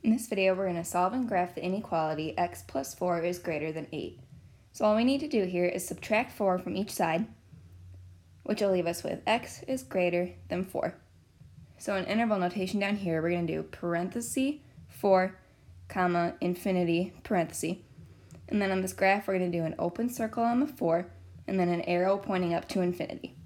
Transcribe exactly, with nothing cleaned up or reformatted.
In this video, we're going to solve and graph the inequality x plus four is greater than eight. So all we need to do here is subtract four from each side, which will leave us with x is greater than four. So in interval notation down here, we're going to do parenthesis four, comma, infinity, parenthesis. And then on this graph, we're going to do an open circle on the four, and then an arrow pointing up to infinity.